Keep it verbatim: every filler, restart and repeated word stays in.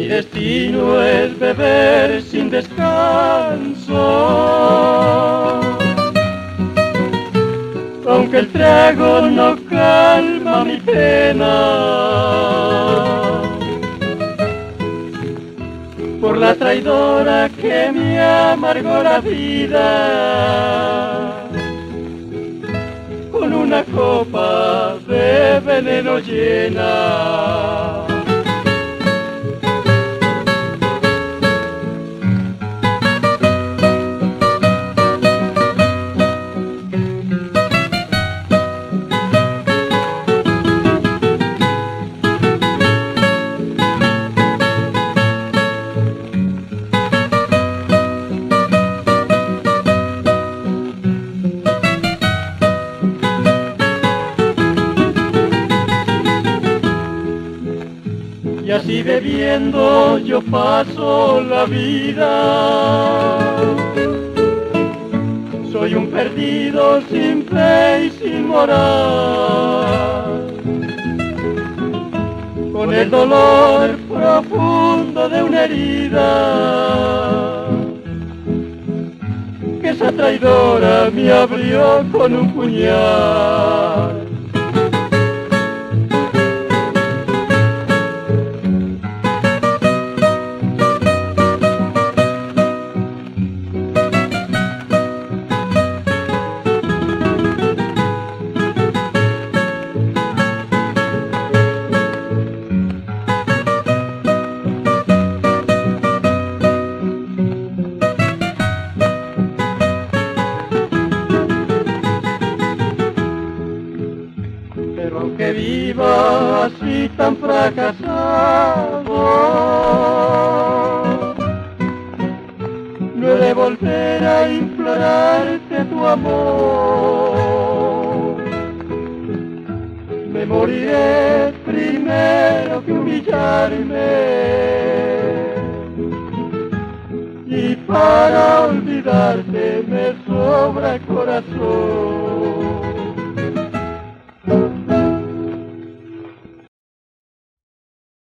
destino es beber sin descanso, aunque el trago no calma mi pena, por la traidora que me amargó la vida, con una copa de veneno llena. Y así bebiendo yo paso la vida. Soy un perdido sin fe y sin moral, con el dolor profundo de una herida que esa traidora me abrió con un puñal. Pero aunque viva así tan fracasado, no he de volver a implorarte tu amor. Me moriré primero que humillarme, y para olvidarte me sobra corazón.